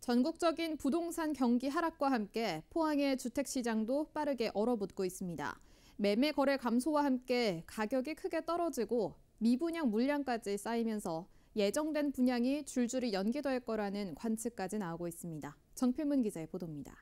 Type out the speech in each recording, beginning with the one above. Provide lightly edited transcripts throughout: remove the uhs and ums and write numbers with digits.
전국적인 부동산 경기 하락과 함께 포항의 주택시장도 빠르게 얼어붙고 있습니다. 매매 거래 감소와 함께 가격이 크게 떨어지고 미분양 물량까지 쌓이면서 예정된 분양이 줄줄이 연기될 거라는 관측까지 나오고 있습니다. 정필문 기자의 보도입니다.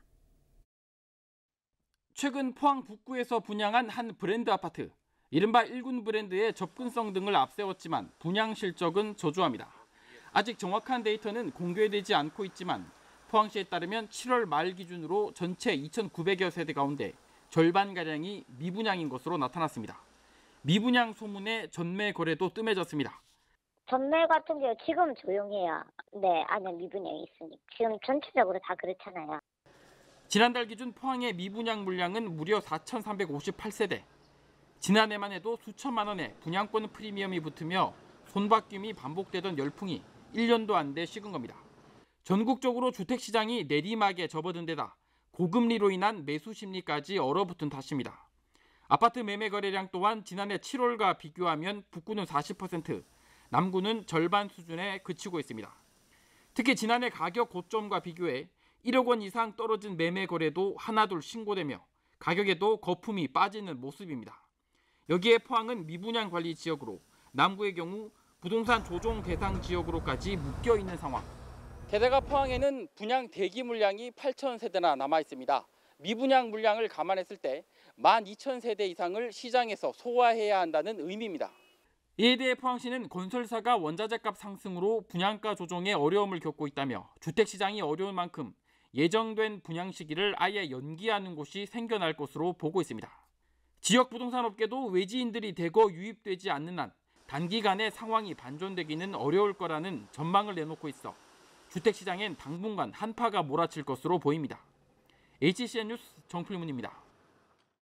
최근 포항 북구에서 분양한 한 브랜드 아파트. 이른바 1군 브랜드의 접근성 등을 앞세웠지만 분양 실적은 저조합니다. 아직 정확한 데이터는 공개되지 않고 있지만 포항시에 따르면 7월 말 기준으로 전체 2,900여 세대 가운데 절반가량이 미분양인 것으로 나타났습니다. 미분양 소문에 전매 거래도 뜸해졌습니다. 전매 같은 경우 지금 조용해요. 네, 안에 미분양이 있으니까. 지금 전체적으로 다 그렇잖아요. 지난달 기준 포항의 미분양 물량은 무려 4,358세대. 지난해만 해도 수천만 원의 분양권 프리미엄이 붙으며 손바뀜이 반복되던 열풍이 1년도 안 돼 식은 겁니다. 전국적으로 주택시장이 내리막에 접어든 데다 고금리로 인한 매수 심리까지 얼어붙은 탓입니다. 아파트 매매 거래량 또한 지난해 7월과 비교하면 북구는 40%, 남구는 절반 수준에 그치고 있습니다. 특히 지난해 가격 고점과 비교해 1억 원 이상 떨어진 매매 거래도 하나둘 신고되며 가격에도 거품이 빠지는 모습입니다. 여기에 포항은 미분양 관리 지역으로, 남구의 경우 부동산 조정 대상 지역으로까지 묶여 있는 상황. 게다가 포항에는 분양 대기 물량이 8,000세대나 남아 있습니다. 미분양 물량을 감안했을 때 12,000세대 이상을 시장에서 소화해야 한다는 의미입니다. 이에 대해 포항시는 건설사가 원자재값 상승으로 분양가 조정에 어려움을 겪고 있다며 주택시장이 어려운 만큼 예정된 분양 시기를 아예 연기하는 곳이 생겨날 것으로 보고 있습니다. 지역 부동산 업계도 외지인들이 대거 유입되지 않는 한 단기간에 상황이 반전되기는 어려울 거라는 전망을 내놓고 있어 주택시장엔 당분간 한파가 몰아칠 것으로 보입니다. HCN 뉴스 정필문입니다.